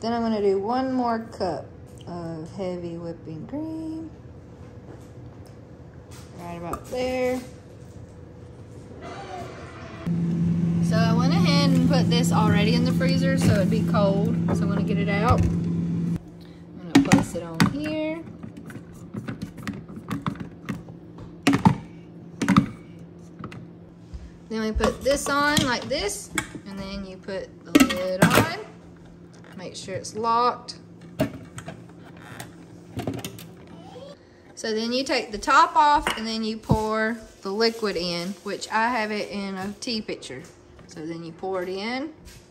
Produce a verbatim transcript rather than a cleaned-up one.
Then I'm gonna do one more cup of heavy whipping cream. Right about there. So I went ahead and put this already in the freezer so it'd be cold. So I'm gonna get it out. I'm gonna place it on here. Then we put this on like this, and then you put the lid on. Make sure it's locked. So then you take the top off and then you pour the liquid in, which I have it in a tea pitcher. So then you pour it in.